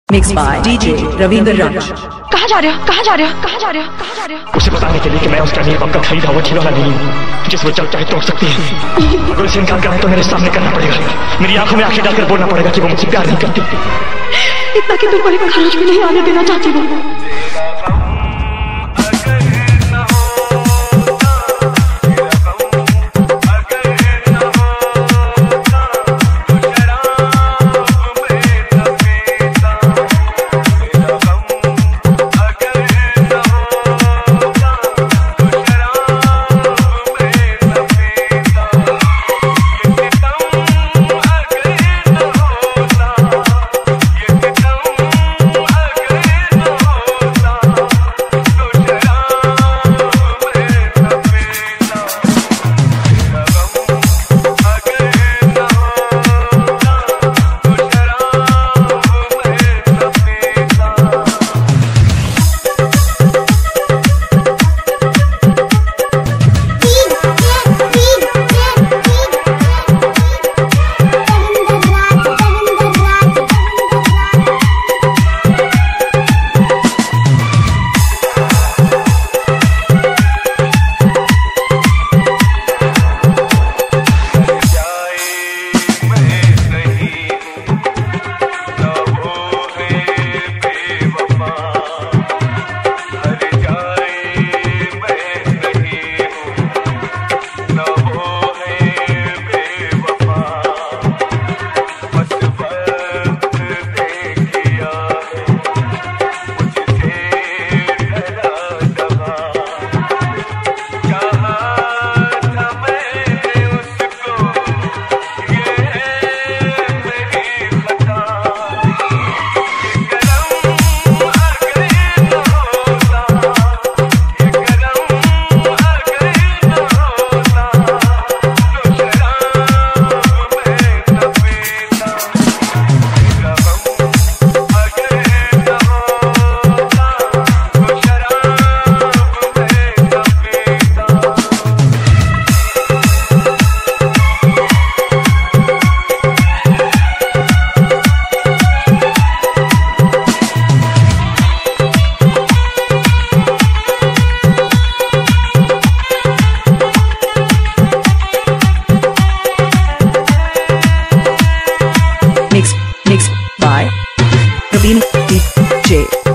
Mix by DJ Ravindra Raj. कहाँ जा रहे हो? कहाँ जा रहे हो? कहाँ जा रहे हो? कहाँ जा रहे हो? उसे बताने के लिए कि मैं उसका नील का खरीदा हुआ खिलौना नहीं हूँ जिस वो जब चाहे तोड़ सकती है। अगर उसे इनकार करना है तो मेरे सामने करना पड़ेगा। मेरी आंखों में आंखें डालकर बोलना पड़ेगा कि वो मुझसे प्यार नहीं करती। इतना कि तुम बड़े खरोच में नहीं आने देना चाहती हो। Mixed by Raveen DJ.